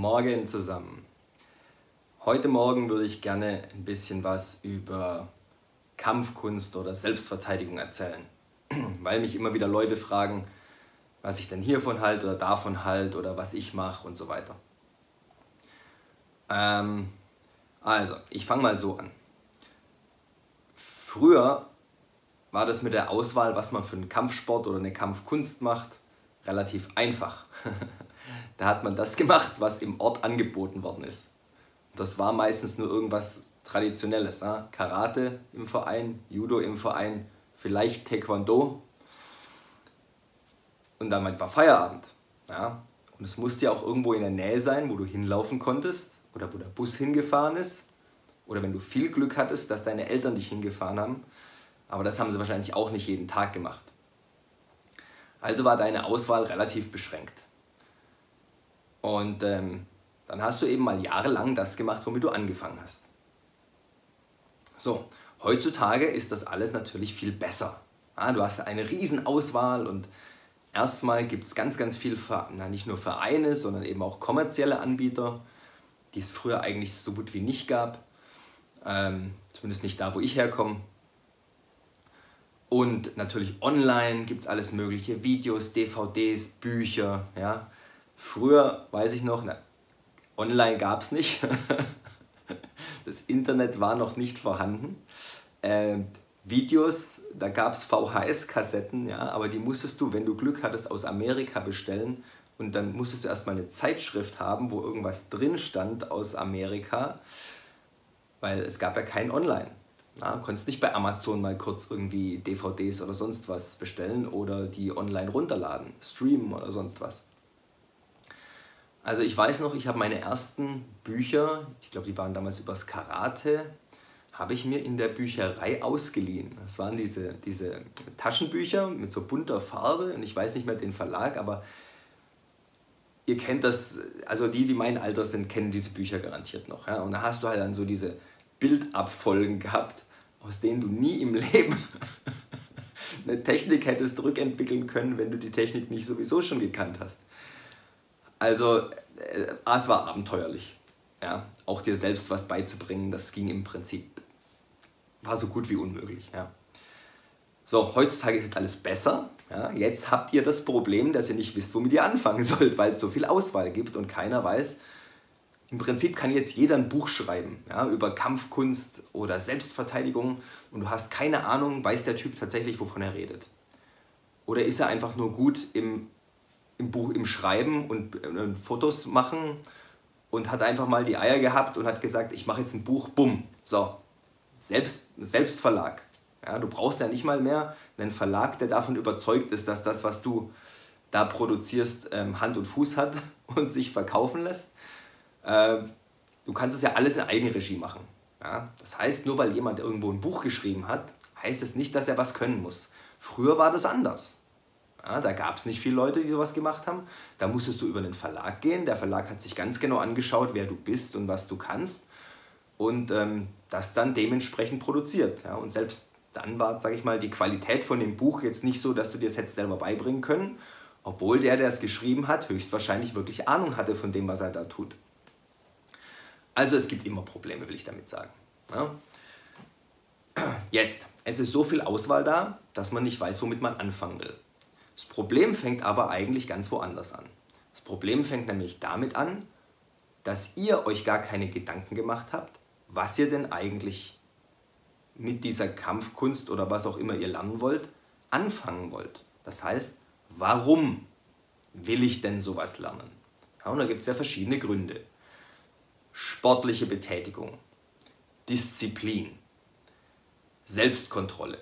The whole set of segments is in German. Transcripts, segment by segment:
Morgen zusammen. Heute Morgen würde ich gerne ein bisschen was über Kampfkunst oder Selbstverteidigung erzählen, weil mich immer wieder Leute fragen, was ich denn hiervon halte oder davon halte oder was ich mache und so weiter. Also, ich fange mal so an. Früher war das mit der Auswahl, was man für einen Kampfsport oder eine Kampfkunst macht, relativ einfach. Da hat man das gemacht, was im Ort angeboten worden ist. Das war meistens nur irgendwas Traditionelles. Ja? Karate im Verein, Judo im Verein, vielleicht Taekwondo. Und damit war Feierabend. Ja? Und es musste ja auch irgendwo in der Nähe sein, wo du hinlaufen konntest oder wo der Bus hingefahren ist. Oder wenn du viel Glück hattest, dass deine Eltern dich hingefahren haben. Aber das haben sie wahrscheinlich auch nicht jeden Tag gemacht. Also war deine Auswahl relativ beschränkt. Und dann hast du eben mal jahrelang das gemacht, womit du angefangen hast. So, heutzutage ist das alles natürlich viel besser. Ja, du hast eine riesen Auswahl und erstmal gibt es ganz viel, nicht nur Vereine, sondern eben auch kommerzielle Anbieter, die es früher eigentlich so gut wie nicht gab. Zumindest nicht da, wo ich herkomme. Und natürlich online gibt es alles mögliche, Videos, DVDs, Bücher. Ja. Früher, weiß ich noch, online gab es nicht. Das Internet war noch nicht vorhanden. Videos, da gab es VHS-Kassetten, ja, aber die musstest du, wenn du Glück hattest, aus Amerika bestellen. Und dann musstest du erstmal eine Zeitschrift haben, wo irgendwas drin stand aus Amerika, weil es gab ja kein Online. Ja, du konntest nicht bei Amazon mal kurz irgendwie DVDs oder sonst was bestellen oder die online runterladen, streamen oder sonst was. Also ich weiß noch, ich habe meine ersten Bücher, ich glaube, die waren damals übers Karate, habe ich mir in der Bücherei ausgeliehen. Das waren diese Taschenbücher mit so bunter Farbe und ich weiß nicht mehr den Verlag, aber ihr kennt das, also die mein Alter sind, kennen diese Bücher garantiert noch. Ja? Und da hast du halt dann so diese Bildabfolgen gehabt, aus denen du nie im Leben eine Technik hättest rückentwickeln können, wenn du die Technik nicht sowieso schon gekannt hast. Also es war abenteuerlich. Ja? Auch dir selbst was beizubringen, das ging im Prinzip, war so gut wie unmöglich. Ja? So, heutzutage ist jetzt alles besser. Ja? Jetzt habt ihr das Problem, dass ihr nicht wisst, womit ihr anfangen sollt, weil es so viel Auswahl gibt und keiner weiß. Im Prinzip kann jetzt jeder ein Buch schreiben, ja, über Kampfkunst oder Selbstverteidigung und du hast keine Ahnung, weiß der Typ tatsächlich, wovon er redet. Oder ist er einfach nur gut im Buch, im Schreiben und Fotos machen und hat einfach mal die Eier gehabt und hat gesagt, ich mache jetzt ein Buch, bumm, so, Selbstverlag. Ja, du brauchst ja nicht mal mehr einen Verlag, der davon überzeugt ist, dass das, was du da produzierst, Hand und Fuß hat und sich verkaufen lässt. Du kannst es ja alles in Eigenregie machen. Ja? Das heißt, nur weil jemand irgendwo ein Buch geschrieben hat, heißt es nicht, dass er was können muss. Früher war das anders. Ja, da gab es nicht viele Leute, die sowas gemacht haben. Da musstest du über einen Verlag gehen. Der Verlag hat sich ganz genau angeschaut, wer du bist und was du kannst. Und das dann dementsprechend produziert. Ja? Und selbst dann war, sage ich mal, die Qualität von dem Buch jetzt nicht so, dass du dir das hättest selber beibringen können. Obwohl der es geschrieben hat, höchstwahrscheinlich wirklich Ahnung hatte von dem, was er da tut. Also es gibt immer Probleme, will ich damit sagen. Ja? Jetzt, es ist so viel Auswahl da, dass man nicht weiß, womit man anfangen will. Das Problem fängt aber eigentlich ganz woanders an. Das Problem fängt nämlich damit an, dass ihr euch gar keine Gedanken gemacht habt, was ihr denn eigentlich mit dieser Kampfkunst oder was auch immer ihr lernen wollt, anfangen wollt. Das heißt, warum will ich denn sowas lernen? Ja, und da gibt es ja verschiedene Gründe. Sportliche Betätigung, Disziplin, Selbstkontrolle,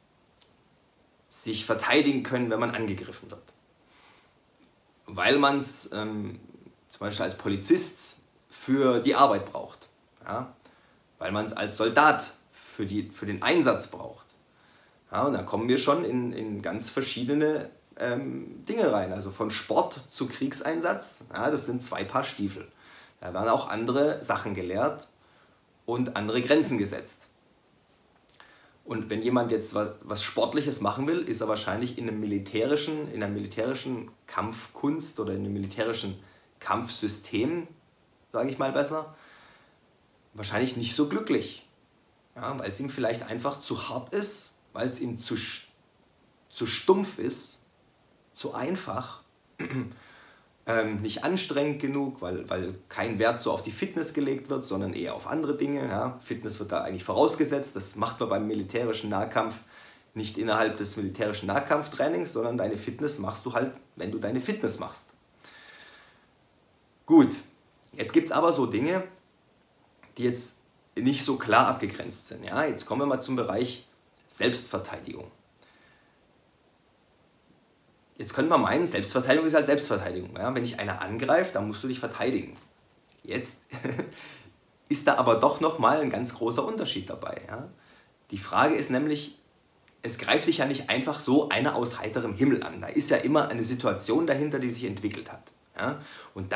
sich verteidigen können, wenn man angegriffen wird. Weil man es zum Beispiel als Polizist für die Arbeit braucht. Ja? Weil man es als Soldat für den Einsatz braucht. Ja, und da kommen wir schon in ganz verschiedene Dinge rein. Also von Sport zu Kriegseinsatz, ja, das sind 2 Paar Stiefel. Da werden auch andere Sachen gelehrt und andere Grenzen gesetzt. Und wenn jemand jetzt was Sportliches machen will, ist er wahrscheinlich in einer militärischen Kampfkunst oder in einem militärischen Kampfsystem sage ich mal besser, wahrscheinlich nicht so glücklich. Ja, weil es ihm vielleicht einfach zu hart ist, weil es ihm zu stumpf ist, zu einfach, nicht anstrengend genug, weil kein Wert so auf die Fitness gelegt wird, sondern eher auf andere Dinge. Ja. Fitness wird da eigentlich vorausgesetzt, das macht man beim militärischen Nahkampf nicht innerhalb des militärischen Nahkampftrainings, sondern deine Fitness machst du halt, wenn du deine Fitness machst. Gut, jetzt gibt es aber so Dinge, die jetzt nicht so klar abgegrenzt sind. Ja. Jetzt kommen wir mal zum Bereich Selbstverteidigung. Jetzt könnte man meinen, Selbstverteidigung ist halt Selbstverteidigung. Ja? Wenn dich einer angreift, dann musst du dich verteidigen. Jetzt ist da aber doch nochmal ein ganz großer Unterschied dabei. Ja? Die Frage ist nämlich, es greift dich ja nicht einfach so einer aus heiterem Himmel an. Da ist ja immer eine Situation dahinter, die sich entwickelt hat. Ja? Und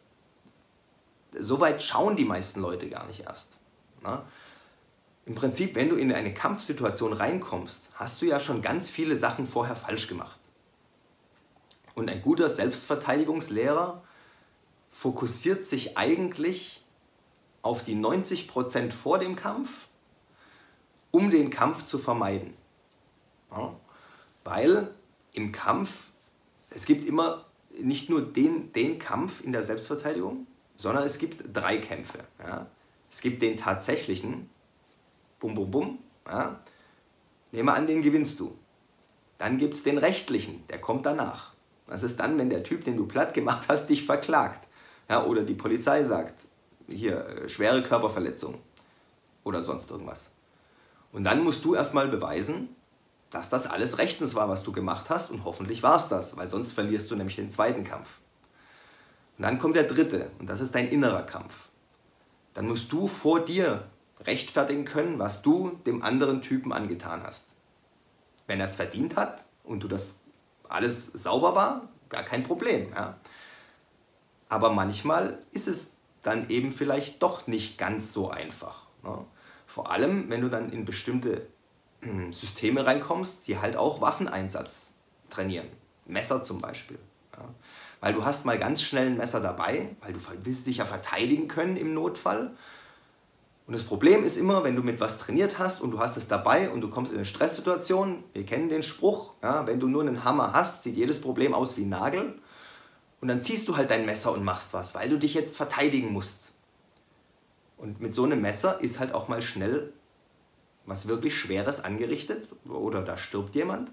so weit schauen die meisten Leute gar nicht erst. Ja? Im Prinzip, wenn du in eine Kampfsituation reinkommst, hast du ja schon ganz viele Sachen vorher falsch gemacht. Und ein guter Selbstverteidigungslehrer fokussiert sich eigentlich auf die 90% vor dem Kampf, um den Kampf zu vermeiden. Ja, weil im Kampf, es gibt immer nicht nur den Kampf in der Selbstverteidigung, sondern es gibt 3 Kämpfe. Ja. Es gibt den tatsächlichen, bum bum bum, ja. Nehmen wir an, den gewinnst du. Dann gibt es den rechtlichen, der kommt danach. Das ist dann, wenn der Typ, den du platt gemacht hast, dich verklagt. Ja, oder die Polizei sagt, hier, schwere Körperverletzung oder sonst irgendwas. Und dann musst du erstmal beweisen, dass das alles rechtens war, was du gemacht hast, und hoffentlich war es das, weil sonst verlierst du nämlich den zweiten Kampf. Und dann kommt der dritte, und das ist dein innerer Kampf. Dann musst du vor dir rechtfertigen können, was du dem anderen Typen angetan hast. Wenn er es verdient hat und du das alles sauber war, gar kein Problem. Ja. Aber manchmal ist es dann eben vielleicht doch nicht ganz so einfach. Ne? Vor allem, wenn du dann in bestimmte Systeme reinkommst, die halt auch Waffeneinsatz trainieren. Messer zum Beispiel. Ja. Weil du hast mal ganz schnell ein Messer dabei, weil du willst dich ja verteidigen können im Notfall. Und das Problem ist immer, wenn du mit was trainiert hast und du hast es dabei und du kommst in eine Stresssituation, wir kennen den Spruch, ja, wenn du nur einen Hammer hast, sieht jedes Problem aus wie ein Nagel. Und dann ziehst du halt dein Messer und machst was, weil du dich jetzt verteidigen musst. Und mit so einem Messer ist halt auch mal schnell was wirklich Schweres angerichtet oder da stirbt jemand.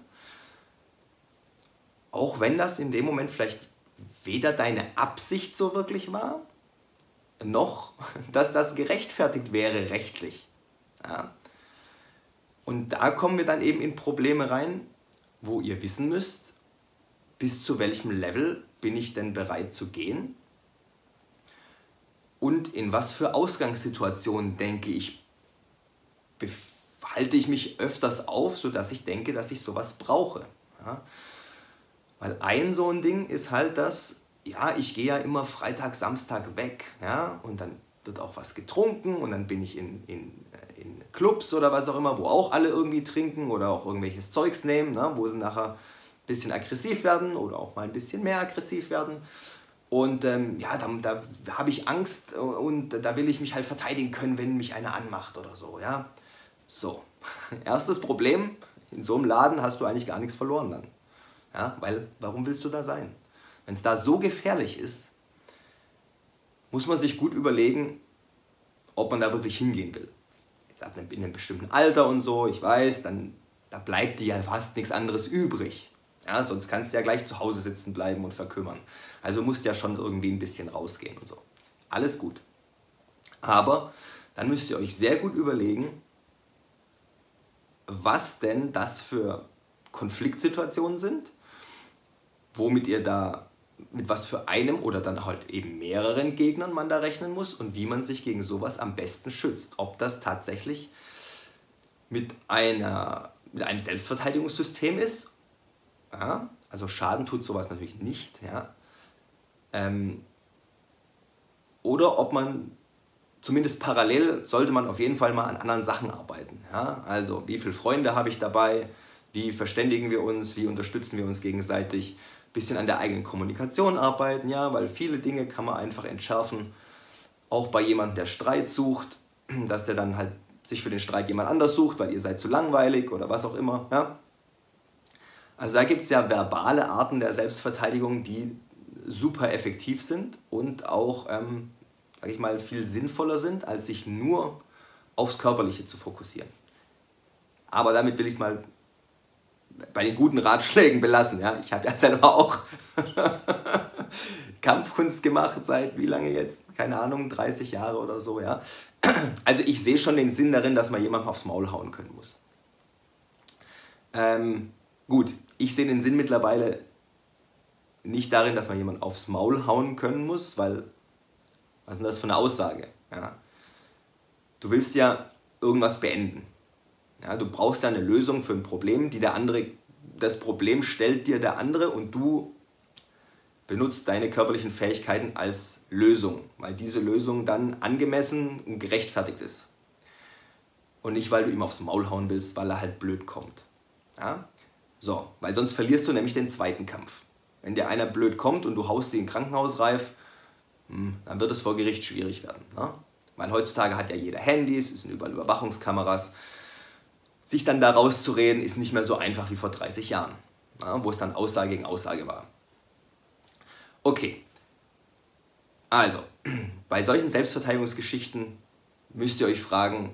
Auch wenn das in dem Moment vielleicht weder deine Absicht so wirklich war, noch, dass das gerechtfertigt wäre rechtlich. Ja. Und da kommen wir dann eben in Probleme rein, wo ihr wissen müsst, bis zu welchem Level bin ich denn bereit zu gehen und in was für Ausgangssituationen denke ich, halte ich mich öfters auf, sodass ich denke, dass ich sowas brauche. Ja. Weil ein so ein Ding ist halt das, ja, ich gehe ja immer Freitag, Samstag weg, ja, und dann wird auch was getrunken und dann bin ich in Clubs oder was auch immer, wo auch alle irgendwie trinken oder auch irgendwelches Zeugs nehmen, ne, wo sie nachher ein bisschen aggressiv werden oder auch mal ein bisschen mehr aggressiv werden. Und ja, da habe ich Angst und da will ich mich halt verteidigen können, wenn mich einer anmacht oder so, ja. So, erstes Problem, in so einem Laden hast du eigentlich gar nichts verloren dann. Ja, weil, warum willst du da sein? Wenn es da so gefährlich ist, muss man sich gut überlegen, ob man da wirklich hingehen will. Jetzt ab einem bestimmten Alter und so, ich weiß, da bleibt dir ja fast nichts anderes übrig. Ja, sonst kannst du ja gleich zu Hause sitzen bleiben und verkümmern. Also musst du ja schon irgendwie ein bisschen rausgehen und so. Alles gut. Aber dann müsst ihr euch sehr gut überlegen, was denn das für Konfliktsituationen sind, womit ihr da, mit was für einem oder dann halt eben mehreren Gegnern man da rechnen muss und wie man sich gegen sowas am besten schützt. Ob das tatsächlich mit einem Selbstverteidigungssystem ist, ja, also Schaden tut sowas natürlich nicht, ja, oder ob man zumindest parallel sollte man auf jeden Fall mal an anderen Sachen arbeiten. Ja? Also wie viele Freunde habe ich dabei, wie verständigen wir uns, wie unterstützen wir uns gegenseitig, ein bisschen an der eigenen Kommunikation arbeiten, ja, weil viele Dinge kann man einfach entschärfen, Auch bei jemandem, der Streit sucht, dass der dann halt sich für den Streit jemand anders sucht, weil ihr seid zu langweilig oder was auch immer. Ja? Also da gibt es ja verbale Arten der Selbstverteidigung, die super effektiv sind und auch, sag ich mal, viel sinnvoller sind, als sich nur aufs Körperliche zu fokussieren. Aber damit will ich es mal bei den guten Ratschlägen belassen. Ja? Ich habe ja selber auch Kampfkunst gemacht, seit wie lange jetzt? Keine Ahnung, 30 Jahre oder so. Ja? Also ich sehe schon den Sinn darin, dass man jemandem aufs Maul hauen können muss. Gut, ich sehe den Sinn mittlerweile nicht darin, dass man jemanden aufs Maul hauen können muss, weil, was ist denn das für eine Aussage? Ja? Du willst ja irgendwas beenden. Ja, du brauchst ja eine Lösung für ein Problem, das Problem stellt dir der andere und du benutzt deine körperlichen Fähigkeiten als Lösung, weil diese Lösung dann angemessen und gerechtfertigt ist. Und nicht, weil du ihm aufs Maul hauen willst, weil er halt blöd kommt. Ja? So, weil sonst verlierst du nämlich den zweiten Kampf. Wenn dir einer blöd kommt und du haust ihn krankenhausreif, dann wird es vor Gericht schwierig werden. Ne? Weil heutzutage hat ja jeder Handys, es sind überall Überwachungskameras. Sich dann da rauszureden, ist nicht mehr so einfach wie vor 30 Jahren, wo es dann Aussage gegen Aussage war. Okay, also, bei solchen Selbstverteidigungsgeschichten müsst ihr euch fragen,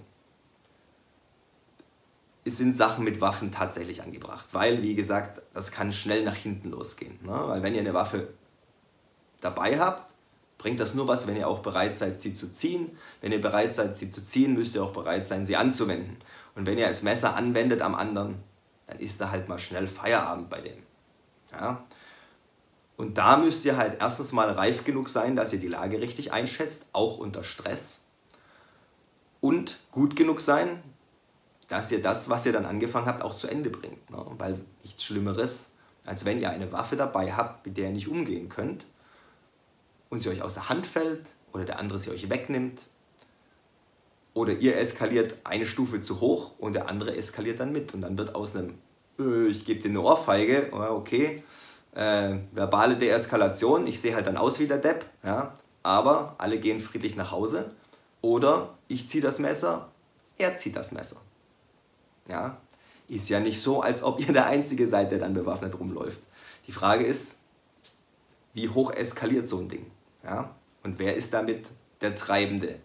sind Sachen mit Waffen tatsächlich angebracht? Weil, wie gesagt, das kann schnell nach hinten losgehen. Ne? Weil wenn ihr eine Waffe dabei habt, bringt das nur was, wenn ihr auch bereit seid, sie zu ziehen. Wenn ihr bereit seid, sie zu ziehen, müsst ihr auch bereit sein, sie anzuwenden. Und wenn ihr das Messer anwendet am anderen, dann ist da halt mal schnell Feierabend bei dem. Ja? Und da müsst ihr halt erstens mal reif genug sein, dass ihr die Lage richtig einschätzt, auch unter Stress. Und gut genug sein, dass ihr das, was ihr dann angefangen habt, auch zu Ende bringt. Ne? Weil nichts Schlimmeres, als wenn ihr eine Waffe dabei habt, mit der ihr nicht umgehen könnt und sie euch aus der Hand fällt oder der andere sie euch wegnimmt. Oder ihr eskaliert eine Stufe zu hoch und der andere eskaliert dann mit. Und dann wird aus einem, ich gebe dir eine Ohrfeige, okay, verbale Deeskalation, ich sehe halt dann aus wie der Depp, ja, aber alle gehen friedlich nach Hause. Oder ich ziehe das Messer, er zieht das Messer. Ja, ist ja nicht so, als ob ihr der Einzige seid, der dann bewaffnet rumläuft. Die Frage ist, wie hoch eskaliert so ein Ding? Ja? Und wer ist damit der Treibende?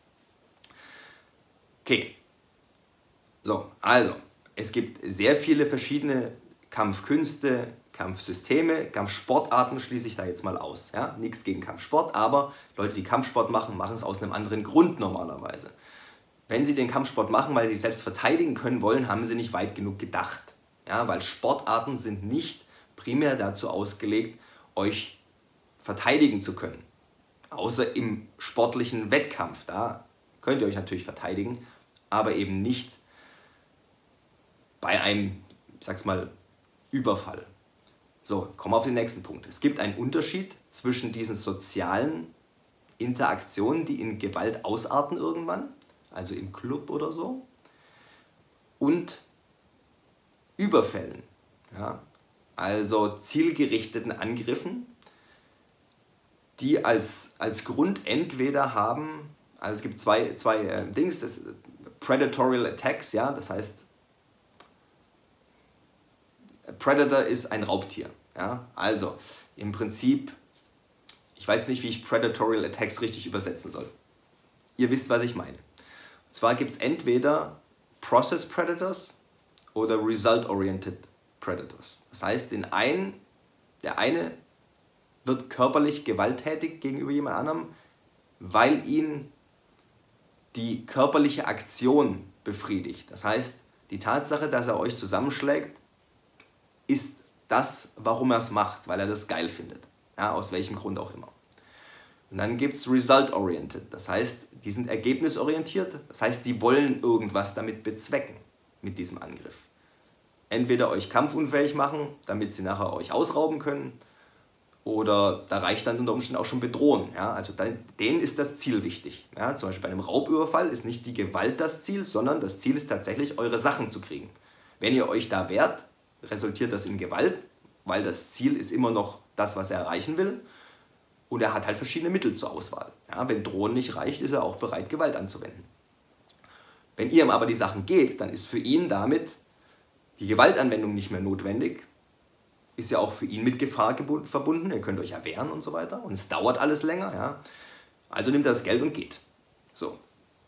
Okay, so, also, es gibt sehr viele verschiedene Kampfkünste, Kampfsysteme, Kampfsportarten schließe ich da jetzt mal aus. Ja? Nichts gegen Kampfsport, aber Leute, die Kampfsport machen, machen es aus einem anderen Grund normalerweise. Wenn sie den Kampfsport machen, weil sie sich selbst verteidigen können wollen, haben sie nicht weit genug gedacht. Ja? Weil Sportarten sind nicht primär dazu ausgelegt, euch verteidigen zu können. Außer im sportlichen Wettkampf, da könnt ihr euch natürlich verteidigen, aber eben nicht bei einem, ich sag's mal, Überfall. So, kommen wir auf den nächsten Punkt. Es gibt einen Unterschied zwischen diesen sozialen Interaktionen, die in Gewalt ausarten irgendwann, also im Club oder so, und Überfällen, ja? Also zielgerichteten Angriffen, die als Grund entweder haben, also es gibt zwei Dings, Predatorial Attacks, ja, das heißt, Predator ist ein Raubtier, ja, also im Prinzip, ich weiß nicht, wie ich Predatorial Attacks richtig übersetzen soll. Ihr wisst, was ich meine. Und zwar gibt es entweder Process Predators oder Result-Oriented Predators. Das heißt, der eine wird körperlich gewalttätig gegenüber jemand anderem, weil ihn die körperliche Aktion befriedigt. Das heißt, die Tatsache, dass er euch zusammenschlägt, ist das, warum er es macht, weil er das geil findet. Ja, aus welchem Grund auch immer. Und dann gibt es Result-Oriented. Das heißt, die sind ergebnisorientiert. Das heißt, die wollen irgendwas damit bezwecken, mit diesem Angriff. Entweder euch kampfunfähig machen, damit sie nachher euch ausrauben können, oder da reicht dann unter Umständen auch schon bedrohen. Ja? Also denen ist das Ziel wichtig. Ja? Zum Beispiel bei einem Raubüberfall ist nicht die Gewalt das Ziel, sondern das Ziel ist tatsächlich, eure Sachen zu kriegen. Wenn ihr euch da wehrt, resultiert das in Gewalt, weil das Ziel ist immer noch das, was er erreichen will. Und er hat halt verschiedene Mittel zur Auswahl. Ja, wenn Drohen nicht reicht, ist er auch bereit, Gewalt anzuwenden. Wenn ihr ihm aber die Sachen gebt, dann ist für ihn damit die Gewaltanwendung nicht mehr notwendig. Ist ja auch für ihn mit Gefahr verbunden. Ihr könnt euch ja wehren und so weiter. Und es dauert alles länger. Ja. Also nimmt er das Geld und geht. So.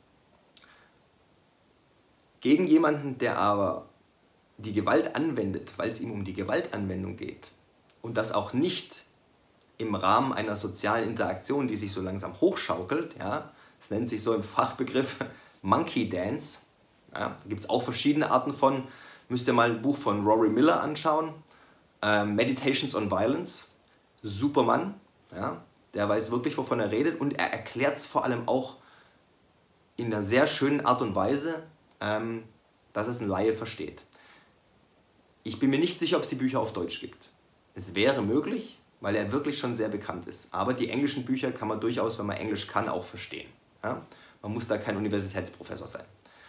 Gegen jemanden, der aber die Gewalt anwendet, weil es ihm um die Gewaltanwendung geht und das auch nicht im Rahmen einer sozialen Interaktion, die sich so langsam hochschaukelt, ja, das nennt sich so im Fachbegriff Monkey Dance, ja, da gibt es auch verschiedene Arten von, müsst ihr mal ein Buch von Rory Miller anschauen, Meditations on Violence, super Mann, ja, der weiß wirklich, wovon er redet und er erklärt es vor allem auch in einer sehr schönen Art und Weise, dass es ein Laie versteht. Ich bin mir nicht sicher, ob es die Bücher auf Deutsch gibt. Es wäre möglich, weil er wirklich schon sehr bekannt ist. Aber die englischen Bücher kann man durchaus, wenn man Englisch kann, auch verstehen. Ja? Man muss da kein Universitätsprofessor sein.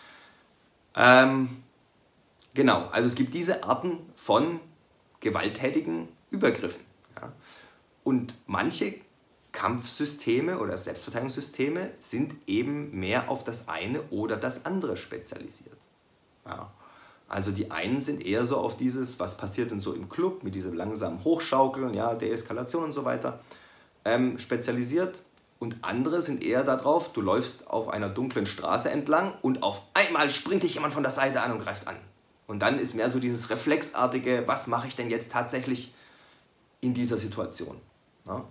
Genau, also es gibt diese Arten von gewalttätigen Übergriffen. Ja? Und manche Kampfsysteme oder Selbstverteidigungssysteme sind eben mehr auf das eine oder das andere spezialisiert. Ja. Also die einen sind eher so auf dieses, was passiert denn so im Club, mit diesem langsamen Hochschaukeln, ja, Deeskalation und so weiter, spezialisiert. Und andere sind eher darauf, du läufst auf einer dunklen Straße entlang und auf einmal springt dich jemand von der Seite an und greift an. Und dann ist mehr so dieses reflexartige, was mache ich denn jetzt tatsächlich in dieser Situation. Ja.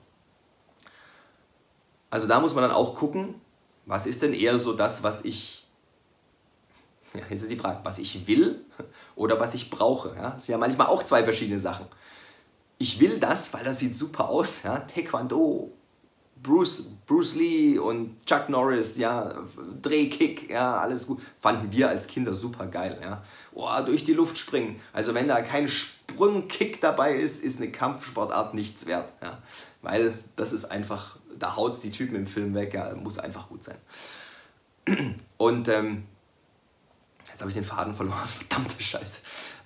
Also da muss man dann auch gucken, was ist denn eher so das, was ich, ja, jetzt ist die Frage, was ich will oder was ich brauche. Ja? Das sind ja manchmal auch zwei verschiedene Sachen. Ich will das, weil das sieht super aus, ja? Taekwondo, Bruce Lee und Chuck Norris, ja, Drehkick, ja, alles gut. Fanden wir als Kinder super geil. Ja? Oh, durch die Luft springen. Also wenn da kein Sprungkick dabei ist, ist eine Kampfsportart nichts wert. Ja? Weil das ist einfach, da haut es die Typen im Film weg, ja, muss einfach gut sein. Und jetzt habe ich den Faden verloren, verdammte Scheiße.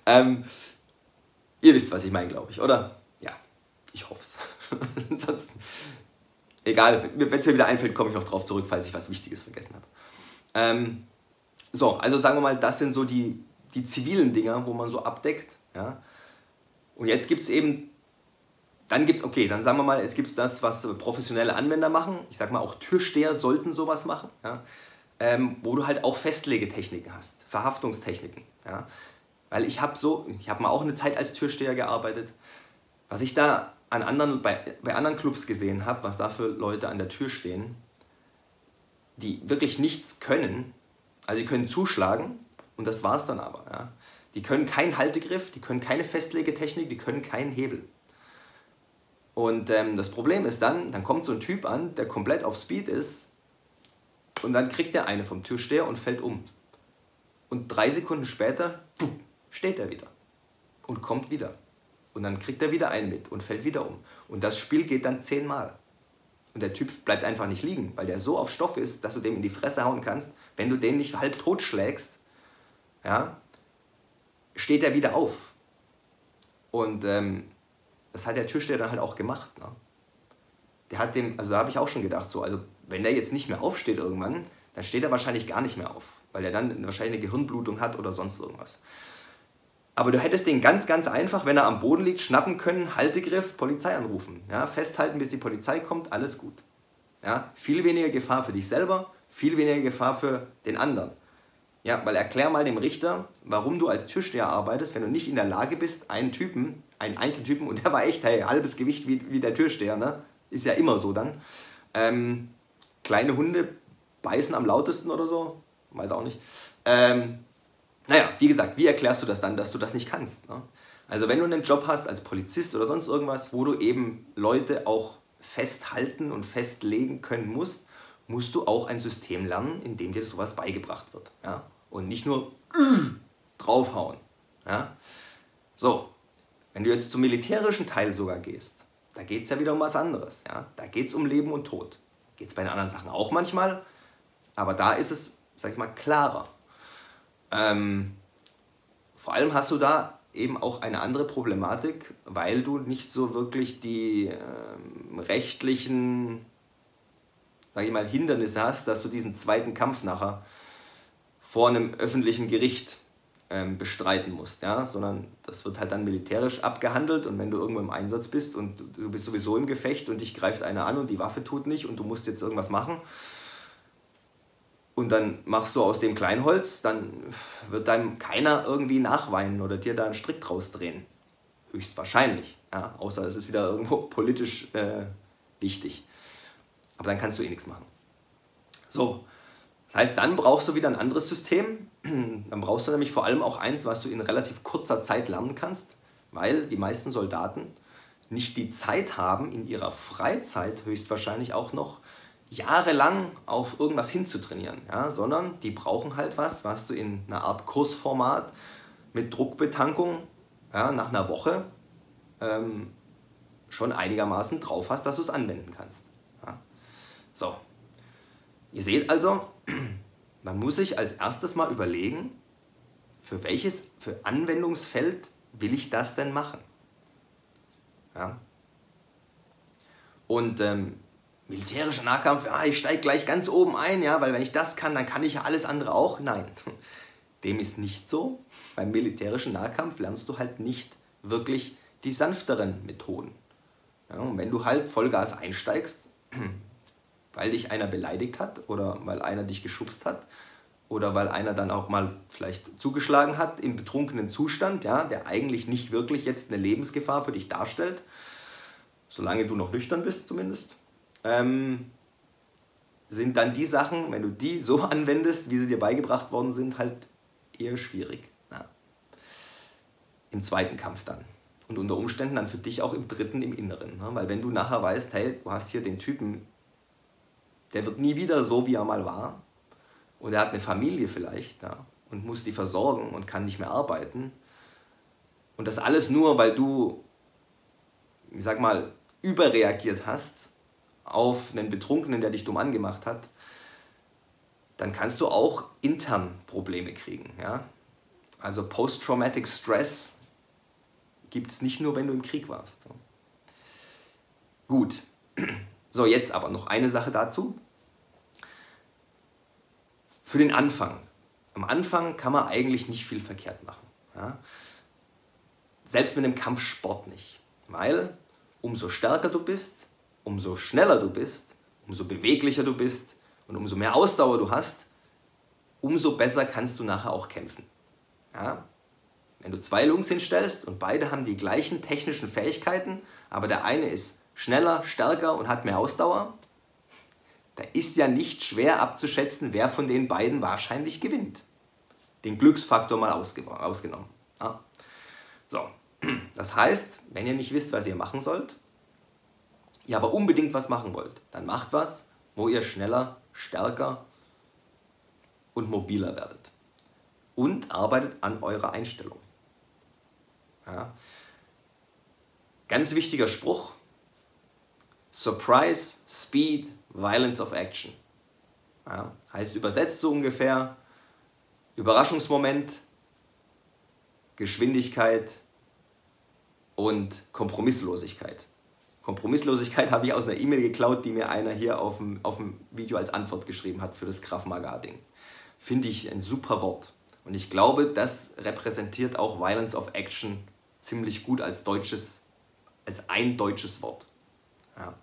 Ihr wisst, was ich meine, glaube ich, oder? Ja, ich hoffe es. Ansonsten, egal, wenn es mir wieder einfällt, komme ich noch drauf zurück, falls ich was Wichtiges vergessen habe. So, also sagen wir mal, das sind so die zivilen Dinger, wo man so abdeckt. Ja? Und jetzt gibt es eben, dann gibt es, okay, dann sagen wir mal, jetzt gibt es das, was professionelle Anwender machen. Ich sage mal, auch Türsteher sollten sowas machen. Ja? Wo du halt auch Festlegetechniken hast, Verhaftungstechniken. Ja? Weil ich habe mal auch eine Zeit als Türsteher gearbeitet. Was ich da bei anderen Clubs gesehen habe, was da für Leute an der Tür stehen, die wirklich nichts können, also die können zuschlagen und das war's dann aber. Ja? Die können keinen Haltegriff, die können keine Festlegetechnik, die können keinen Hebel. Und das Problem ist dann kommt so ein Typ an, der komplett auf Speed ist und dann kriegt der eine vom Türsteher und fällt um. Und 3 Sekunden später steht er wieder und kommt wieder. Und dann kriegt er wieder einen mit und fällt wieder um. Und das Spiel geht dann 10-mal. Und der Typ bleibt einfach nicht liegen, weil der so auf Stoff ist, dass du dem in die Fresse hauen kannst. Wenn du den nicht halb tot schlägst, ja, steht er wieder auf. Und das hat der Türsteher dann halt auch gemacht. Ne? Der hat dem, also da habe ich auch schon gedacht, so, also wenn der jetzt nicht mehr aufsteht irgendwann, dann steht er wahrscheinlich gar nicht mehr auf, weil er dann wahrscheinlich eine Gehirnblutung hat oder sonst irgendwas. Aber du hättest den ganz, ganz einfach, wenn er am Boden liegt, schnappen können, Haltegriff, Polizei anrufen. Ja, festhalten, bis die Polizei kommt, alles gut. Ja, viel weniger Gefahr für dich selber, viel weniger Gefahr für den anderen. Ja, weil erklär mal dem Richter, warum du als Türsteher arbeitest, wenn du nicht in der Lage bist, einen Einzeltypen, und der war echt, hey, halbes Gewicht wie der Türsteher, ne? Ist ja immer so dann. Kleine Hunde beißen am lautesten oder so, weiß auch nicht. Naja, wie gesagt, wie erklärst du das dann, dass du das nicht kannst? Ne? Also wenn du einen Job hast als Polizist oder sonst irgendwas, wo du eben Leute auch festhalten und festlegen können musst, musst du auch ein System lernen, in dem dir sowas beigebracht wird. Ja? Und nicht nur draufhauen. Ja? So, wenn du jetzt zum militärischen Teil sogar gehst, da geht es ja wieder um was anderes. Ja? Da geht es um Leben und Tod. Geht es bei den anderen Sachen auch manchmal, aber da ist es, sag ich mal, klarer. Vor allem hast du da eben auch eine andere Problematik, weil du nicht so wirklich die rechtlichen, sage ich mal, Hindernisse hast, dass du diesen zweiten Kampf nachher vor einem öffentlichen Gericht bestreiten musst, ja? Sondern das wird halt dann militärisch abgehandelt, und wenn du irgendwo im Einsatz bist und du bist sowieso im Gefecht und dich greift einer an und die Waffe tut nicht und du musst jetzt irgendwas machen und dann machst du aus dem Kleinholz, dann wird dann keiner irgendwie nachweinen oder dir da einen Strick draus drehen. Höchstwahrscheinlich, ja? Außer es ist wieder irgendwo politisch wichtig. Aber dann kannst du eh nichts machen. So. Das heißt, dann brauchst du wieder ein anderes System. Dann brauchst du nämlich vor allem auch eins, was du in relativ kurzer Zeit lernen kannst, weil die meisten Soldaten nicht die Zeit haben, in ihrer Freizeit höchstwahrscheinlich auch noch jahrelang auf irgendwas hinzutrainieren, ja? Sondern die brauchen halt was du in einer Art Kursformat mit Druckbetankung, ja, nach einer Woche schon einigermaßen drauf hast, dass du es anwenden kannst. Ja? So. Ihr seht also, man muss sich als erstes mal überlegen, für Anwendungsfeld will ich das denn machen? Ja? Und militärischer Nahkampf, ja, ich steige gleich ganz oben ein, ja, weil wenn ich das kann, dann kann ich ja alles andere auch. Nein, dem ist nicht so. Beim militärischen Nahkampf lernst du halt nicht wirklich die sanfteren Methoden. Ja, und wenn du halt Vollgas einsteigst, weil dich einer beleidigt hat oder weil einer dich geschubst hat oder weil einer dann auch mal vielleicht zugeschlagen hat im betrunkenen Zustand, ja, der eigentlich nicht wirklich jetzt eine Lebensgefahr für dich darstellt, solange du noch nüchtern bist zumindest, sind dann die Sachen, wenn du die so anwendest, wie sie dir beigebracht worden sind, halt eher schwierig. Ja. Im zweiten Kampf dann. Und unter Umständen dann für dich auch im dritten, im Inneren. Ne? Weil wenn du nachher weißt, hey, du hast hier den Typen, der wird nie wieder so, wie er mal war. Und er hat eine Familie vielleicht, ja, und muss die versorgen und kann nicht mehr arbeiten. Und das alles nur, weil du, ich sag mal, überreagiert hast auf einen Betrunkenen, der dich dumm angemacht hat, dann kannst du auch intern Probleme kriegen. Ja? Also Post-Traumatic Stress gibt es nicht nur, wenn du im Krieg warst. Gut, so jetzt aber noch eine Sache dazu. Für den Anfang. Am Anfang kann man eigentlich nicht viel verkehrt machen. Ja? Selbst mit einem Kampfsport nicht. Weil umso stärker du bist, umso schneller du bist, umso beweglicher du bist und umso mehr Ausdauer du hast, umso besser kannst du nachher auch kämpfen. Ja? Wenn du zwei Jungs hinstellst und beide haben die gleichen technischen Fähigkeiten, aber der eine ist schneller, stärker und hat mehr Ausdauer, da ist ja nicht schwer abzuschätzen, wer von den beiden wahrscheinlich gewinnt. Den Glücksfaktor mal ausgenommen. Ja? So, das heißt, wenn ihr nicht wisst, was ihr machen sollt, ihr aber unbedingt was machen wollt, dann macht was, wo ihr schneller, stärker und mobiler werdet. Und arbeitet an eurer Einstellung. Ja. Ganz wichtiger Spruch: Surprise, Speed, Violence of Action. Ja. Heißt übersetzt so ungefähr: Überraschungsmoment, Geschwindigkeit und Kompromisslosigkeit. Kompromisslosigkeit habe ich aus einer E-Mail geklaut, die mir einer hier auf dem Video als Antwort geschrieben hat für das Krav Maga-Ding. Finde ich ein super Wort. Und ich glaube, das repräsentiert auch Violence of Action ziemlich gut als ein deutsches Wort. Ja.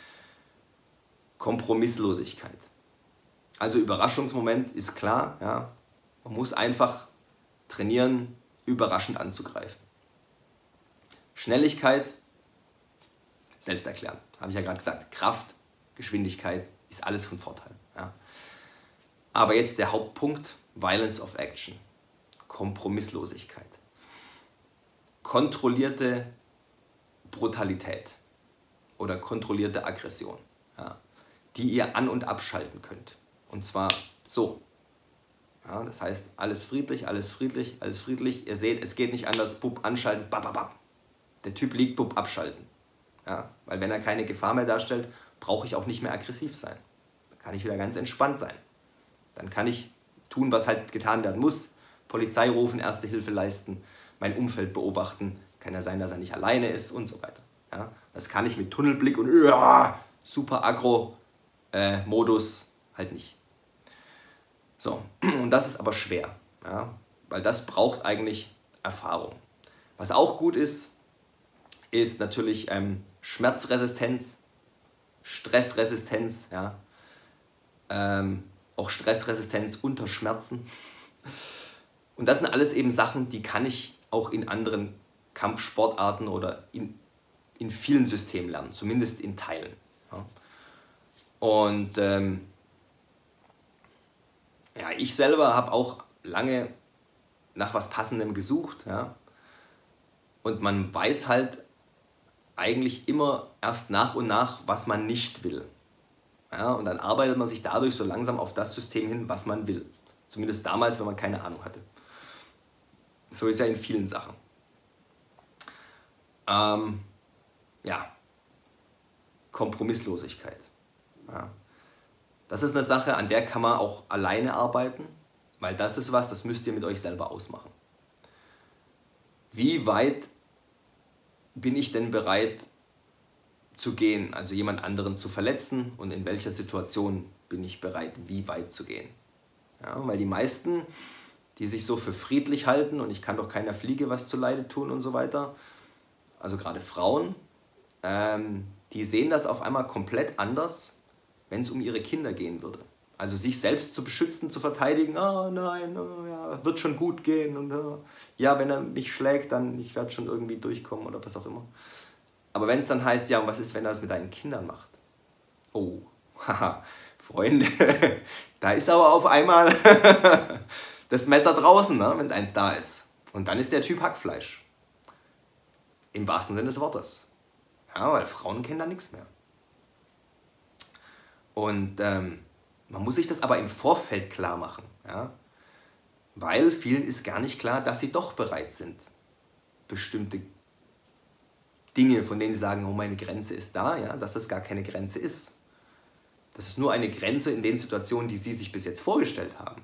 Kompromisslosigkeit. Also Überraschungsmoment ist klar. Ja. Man muss einfach trainieren, überraschend anzugreifen. Schnelligkeit, selbsterklärend. Habe ich ja gerade gesagt. Kraft, Geschwindigkeit ist alles von Vorteil. Ja. Aber jetzt der Hauptpunkt: Violence of Action. Kompromisslosigkeit. Kontrollierte Brutalität oder kontrollierte Aggression, ja, die ihr an- und abschalten könnt. Und zwar so. Ja, das heißt, alles friedlich, alles friedlich, alles friedlich. Ihr seht, es geht nicht anders. Bub, anschalten, bababab. Der Typ liegt, bub, abschalten. Ja, weil wenn er keine Gefahr mehr darstellt, brauche ich auch nicht mehr aggressiv sein. Dann kann ich wieder ganz entspannt sein. Dann kann ich tun, was halt getan werden muss. Polizei rufen, Erste Hilfe leisten, mein Umfeld beobachten. Kann ja sein, dass er nicht alleine ist und so weiter. Ja? Das kann ich mit Tunnelblick und super Agro-Modus halt nicht. So, und das ist aber schwer, ja? Weil das braucht eigentlich Erfahrung. Was auch gut ist natürlich Schmerzresistenz, Stressresistenz, ja? Auch Stressresistenz unter Schmerzen. Und das sind alles eben Sachen, die kann ich auch in anderen Kampfsportarten oder in vielen Systemen lernen, zumindest in Teilen. Ja? Und ja, ich selber habe auch lange nach was Passendem gesucht. Ja? Und man weiß halt eigentlich immer erst nach und nach, was man nicht will. Ja? Und dann arbeitet man sich dadurch so langsam auf das System hin, was man will. Zumindest damals, wenn man keine Ahnung hatte. So ist ja in vielen Sachen. Ja, Kompromisslosigkeit. Ja. Das ist eine Sache, an der kann man auch alleine arbeiten, weil das ist was, das müsst ihr mit euch selber ausmachen. Wie weit bin ich denn bereit zu gehen, also jemand anderen zu verletzen, und in welcher Situation bin ich bereit, wie weit zu gehen? Ja, weil die meisten, die sich so für friedlich halten und ich kann doch keiner Fliege was zuleide tun und so weiter, also gerade Frauen, die sehen das auf einmal komplett anders, wenn es um ihre Kinder gehen würde. Also sich selbst zu beschützen, zu verteidigen, nein, ja, wird schon gut gehen und ja, wenn er mich schlägt, dann ich werde schon irgendwie durchkommen oder was auch immer. Aber wenn es dann heißt, ja, und was ist, wenn er es mit deinen Kindern macht? Oh, haha, Freunde, da ist aber auf einmal das Messer draußen, ne, wenn es eins da ist. Und dann ist der Typ Hackfleisch. Im wahrsten Sinne des Wortes. Ja, weil Frauen kennen da nichts mehr. Und man muss sich das aber im Vorfeld klar machen. Ja? Weil vielen ist gar nicht klar, dass sie doch bereit sind, bestimmte Dinge, von denen sie sagen, oh, meine Grenze ist da, ja, dass das gar keine Grenze ist. Das ist nur eine Grenze in den Situationen, die sie sich bis jetzt vorgestellt haben.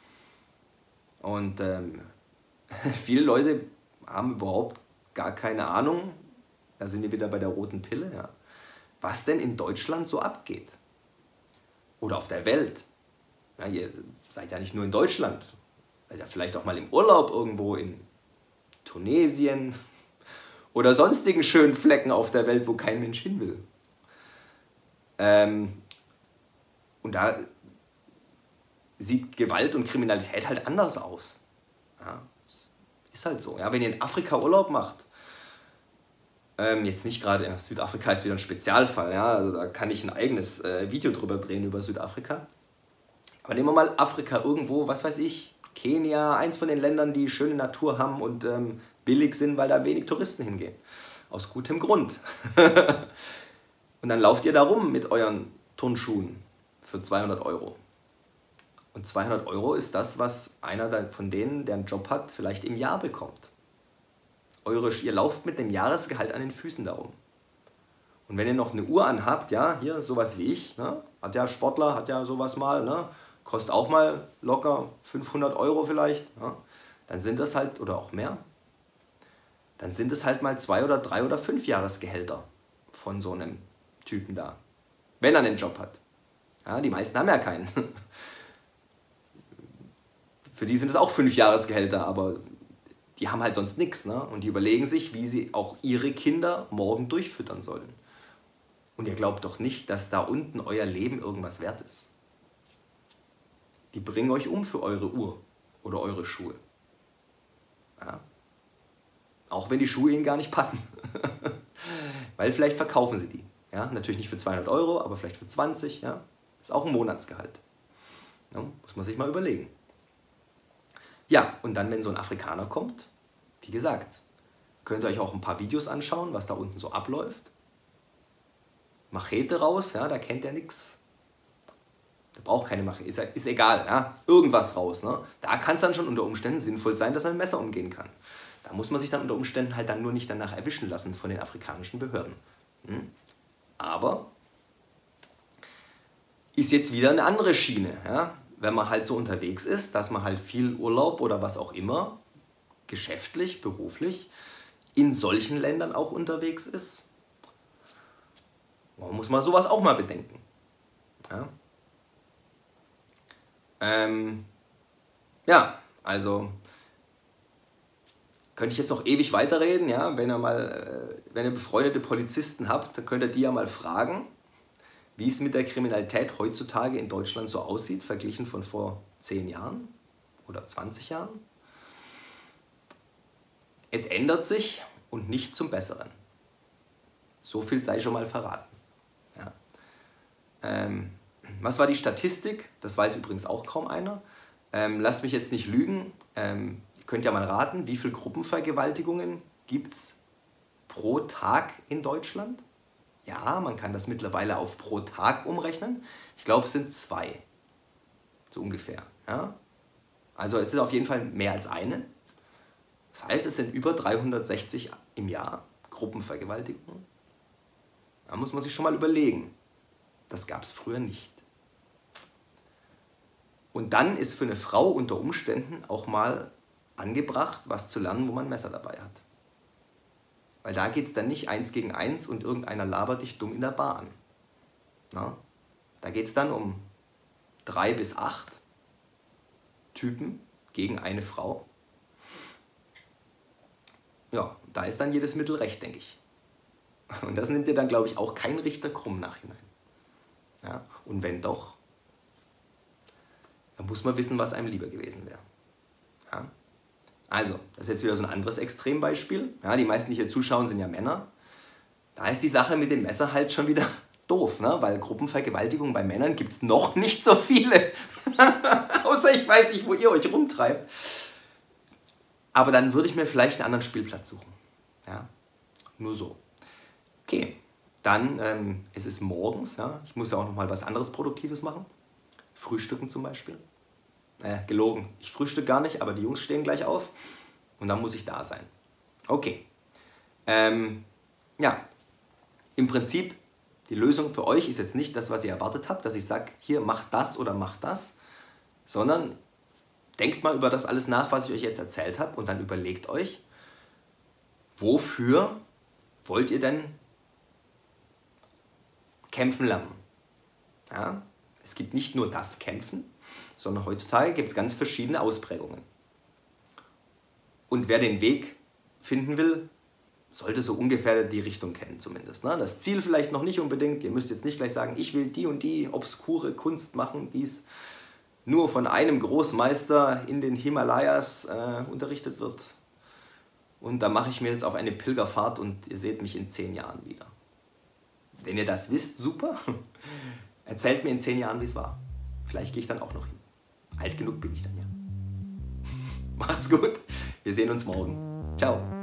Und viele Leute haben überhaupt gar keine Ahnung, da sind wir wieder bei der roten Pille, ja, was denn in Deutschland so abgeht. Oder auf der Welt. Ja, ihr seid ja nicht nur in Deutschland, seid ja vielleicht auch mal im Urlaub irgendwo in Tunesien oder sonstigen schönen Flecken auf der Welt, wo kein Mensch hin will. Und da sieht Gewalt und Kriminalität halt anders aus. Ja, ist halt so. Ja, wenn ihr in Afrika Urlaub macht, jetzt nicht gerade, ja, Südafrika ist wieder ein Spezialfall, ja, also da kann ich ein eigenes Video drüber drehen über Südafrika. Aber nehmen wir mal Afrika irgendwo, was weiß ich, Kenia, eins von den Ländern, die schöne Natur haben und billig sind, weil da wenig Touristen hingehen. Aus gutem Grund. Und dann lauft ihr da rum mit euren Turnschuhen für 200 €. Und 200 € ist das, was einer von denen, der einen Job hat, vielleicht im Jahr bekommt. Ihr lauft mit dem Jahresgehalt an den Füßen darum. Und wenn ihr noch eine Uhr anhabt, ja, hier sowas wie ich, ne, hat ja Sportler, hat ja sowas mal, ne, kostet auch mal locker 500 € vielleicht, ja, dann sind das halt, oder auch mehr, dann sind es halt mal 2 oder 3 oder 5 Jahresgehälter von so einem Typen da, wenn er einen Job hat. Ja, die meisten haben ja keinen. Für die sind es auch 5 Jahresgehälter, aber die haben halt sonst nichts, ne? Und die überlegen sich, wie sie auch ihre Kinder morgen durchfüttern sollen. Und ihr glaubt doch nicht, dass da unten euer Leben irgendwas wert ist. Die bringen euch um für eure Uhr oder eure Schuhe. Ja? Auch wenn die Schuhe ihnen gar nicht passen. Weil vielleicht verkaufen sie die. Ja? Natürlich nicht für 200 €, aber vielleicht für 20. Ja? Ist auch ein Monatsgehalt. Ja? Muss man sich mal überlegen. Ja, und dann, wenn so ein Afrikaner kommt, wie gesagt, könnt ihr euch auch ein paar Videos anschauen, was da unten so abläuft. Machete raus, ja, da kennt er nichts. Der braucht keine Machete, ist egal, ja, irgendwas raus. Ne? Da kann es dann schon unter Umständen sinnvoll sein, dass er ein Messer umgehen kann. Da muss man sich dann unter Umständen halt dann nur nicht danach erwischen lassen von den afrikanischen Behörden. Aber ist jetzt wieder eine andere Schiene, ja? Wenn man halt so unterwegs ist, dass man halt viel Urlaub oder was auch immer geschäftlich, beruflich in solchen Ländern auch unterwegs ist. Man muss man sowas auch mal bedenken. Ja, ja, also könnte ich jetzt noch ewig weiterreden, ja, wenn ihr befreundete Polizisten habt, dann könnt ihr die ja mal fragen, wie es mit der Kriminalität heutzutage in Deutschland so aussieht, verglichen von vor 10 Jahren oder 20 Jahren. Es ändert sich und nicht zum Besseren. So viel sei schon mal verraten. Ja. Was war die Statistik? Das weiß übrigens auch kaum einer. Lasst mich jetzt nicht lügen. Ihr könnt ja mal raten, wie viele Gruppenvergewaltigungen gibt es pro Tag in Deutschland? Ja, man kann das mittlerweile auf pro Tag umrechnen. Ich glaube, es sind 2. So ungefähr. Ja? Also es ist auf jeden Fall mehr als eine. Das heißt, es sind über 360 im Jahr Gruppenvergewaltigungen. Da muss man sich schon mal überlegen. Das gab es früher nicht. Und dann ist für eine Frau unter Umständen auch mal angebracht, was zu lernen, wo man ein Messer dabei hat. Weil da geht es dann nicht 1 gegen 1 und irgendeiner labert dich dumm in der Bahn. Na? Da geht es dann um 3 bis 8 Typen gegen eine Frau. Ja, da ist dann jedes Mittel recht, denke ich. Und das nimmt dir dann, glaube ich, auch kein Richter krumm nachhinein. Ja? Und wenn doch, dann muss man wissen, was einem lieber gewesen wäre. Ja? Also, das ist jetzt wieder so ein anderes Extrembeispiel. Ja, die meisten, die hier zuschauen, sind ja Männer. Da ist die Sache mit dem Messer halt schon wieder doof, ne? Weil Gruppenvergewaltigungen bei Männern gibt es noch nicht so viele. Außer ich weiß nicht, wo ihr euch rumtreibt. Aber dann würde ich mir vielleicht einen anderen Spielplatz suchen. Ja? Nur so. Okay, dann es ist morgens. Ja? Ich muss ja auch noch mal was anderes Produktives machen. Frühstücken zum Beispiel. Gelogen. Ich frühstücke gar nicht, aber die Jungs stehen gleich auf und dann muss ich da sein. Okay. Ja, im Prinzip, die Lösung für euch ist jetzt nicht das, was ihr erwartet habt, dass ich sage, hier, macht das oder macht das, sondern denkt mal über das alles nach, was ich euch jetzt erzählt habe und dann überlegt euch, wofür wollt ihr denn kämpfen lernen? Ja? Es gibt nicht nur das Kämpfen, sondern heutzutage gibt es ganz verschiedene Ausprägungen. Und wer den Weg finden will, sollte so ungefähr die Richtung kennen zumindest. Ne? Das Ziel vielleicht noch nicht unbedingt, ihr müsst jetzt nicht gleich sagen, ich will die und die obskure Kunst machen, die nur von einem Großmeister in den Himalayas unterrichtet wird. Und da mache ich mir jetzt auf eine Pilgerfahrt und ihr seht mich in 10 Jahren wieder. Wenn ihr das wisst, super. Erzählt mir in 10 Jahren, wie es war. Vielleicht gehe ich dann auch noch hin. Alt genug bin ich dann ja. Macht's gut. Wir sehen uns morgen. Ciao.